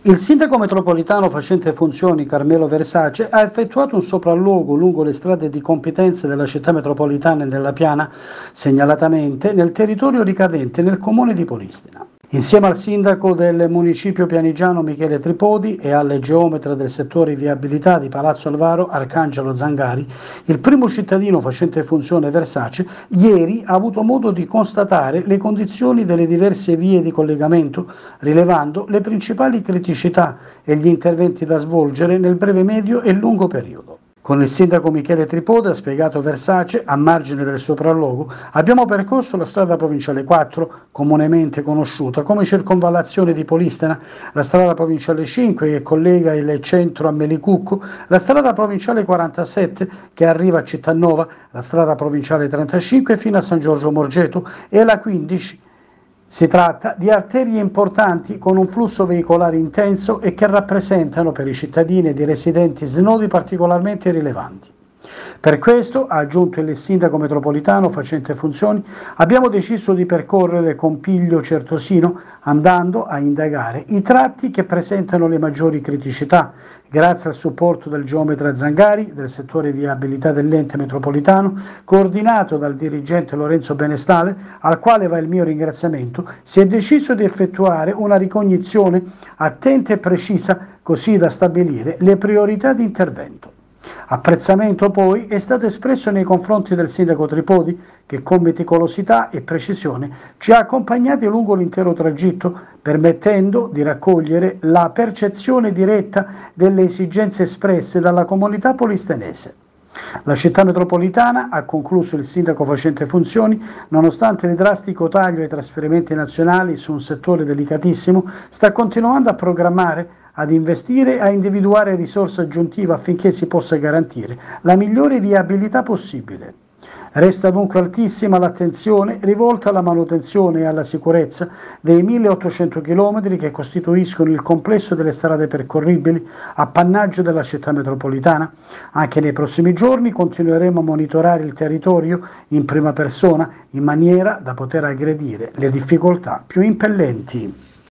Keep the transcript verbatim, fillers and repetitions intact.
Il sindaco metropolitano facente funzioni Carmelo Versace ha effettuato un sopralluogo lungo le strade di competenza della città metropolitana e nella Piana, segnalatamente nel territorio ricadente nel comune di Polistina. Insieme al sindaco del municipio pianigiano Michele Tripodi e al geometra del settore viabilità di Palazzo Alvaro Arcangelo Zangari, il primo cittadino facente funzione Versace ieri ha avuto modo di constatare le condizioni delle diverse vie di collegamento, rilevando le principali criticità e gli interventi da svolgere nel breve, medio e lungo periodo. Con il sindaco Michele Tripodi, ha spiegato Versace, a margine del sopralluogo, abbiamo percorso la strada provinciale quattro, comunemente conosciuta come circonvallazione di Polistena, la strada provinciale cinque che collega il centro a Melicucco, la strada provinciale quarantasette che arriva a Cittanova, la strada provinciale trentacinque fino a San Giorgio Morgeto e la quindici. Si tratta di arterie importanti con un flusso veicolare intenso e che rappresentano per i cittadini ed i residenti snodi particolarmente rilevanti. Per questo, ha aggiunto il sindaco metropolitano facente funzioni, abbiamo deciso di percorrere con piglio certosino andando a indagare i tratti che presentano le maggiori criticità, grazie al supporto del geometra Zangari, del settore viabilità dell'ente metropolitano, coordinato dal dirigente Lorenzo Benestale, al quale va il mio ringraziamento, si è deciso di effettuare una ricognizione attenta e precisa così da stabilire le priorità di intervento. Apprezzamento poi è stato espresso nei confronti del sindaco Tripodi che con meticolosità e precisione ci ha accompagnati lungo l'intero tragitto, permettendo di raccogliere la percezione diretta delle esigenze espresse dalla comunità polistenese. La città metropolitana, ha concluso il sindaco facente funzioni, nonostante il drastico taglio ai trasferimenti nazionali su un settore delicatissimo, sta continuando a programmare, ad investire e a individuare risorse aggiuntive affinché si possa garantire la migliore viabilità possibile. Resta dunque altissima l'attenzione rivolta alla manutenzione e alla sicurezza dei milleottocento chilometri che costituiscono il complesso delle strade percorribili, appannaggio della città metropolitana. Anche nei prossimi giorni continueremo a monitorare il territorio in prima persona in maniera da poter aggredire le difficoltà più impellenti.